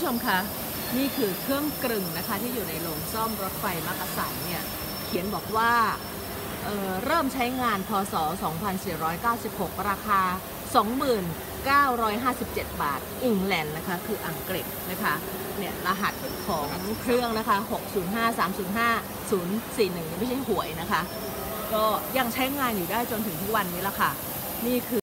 ชมคะนี่คือเครื่องกลึงนะคะที่อยู่ในโรงซ่อมรถไฟมักกะสันเนี่ยเขียนบอกว่าเริ่มใช้งานพศ 2496 ราคา 2957 บาทอิงแลนด์นะคะคืออังกฤษนะคะเนี่ยรหัสของเครื่องนะคะ605305 041ไม่ใช่หวยนะคะก็ยังใช้งานอยู่ได้จนถึงทุกวันนี้ละค่ะนี่คือ